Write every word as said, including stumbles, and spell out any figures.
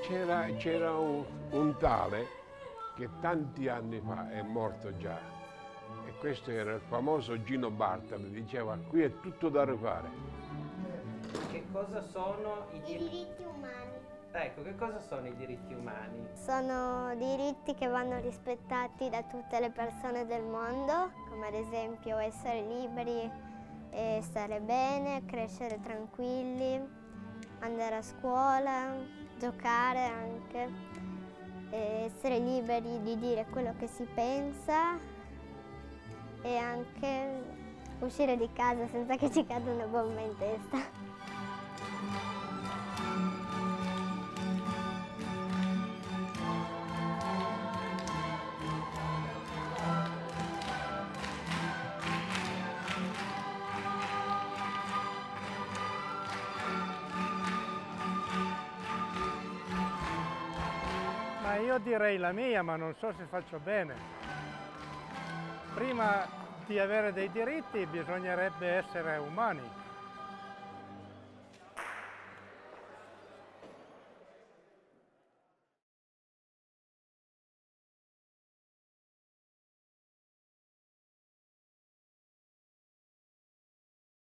C'era un, un tale che tanti anni fa è morto già, e questo era il famoso Gino Bartali, diceva qui è tutto da rifare. Che cosa sono i I diritti? diritti umani. Ecco, che cosa sono i diritti umani? Sono diritti che vanno rispettati da tutte le persone del mondo, come ad esempio essere liberi e stare bene, crescere tranquilli, andare a scuola, giocare anche, e essere liberi di dire quello che si pensa e anche uscire di casa senza che ci cada una bomba in testa. Ma io direi la mia, ma non so se faccio bene. Prima di avere dei diritti bisognerebbe essere umani.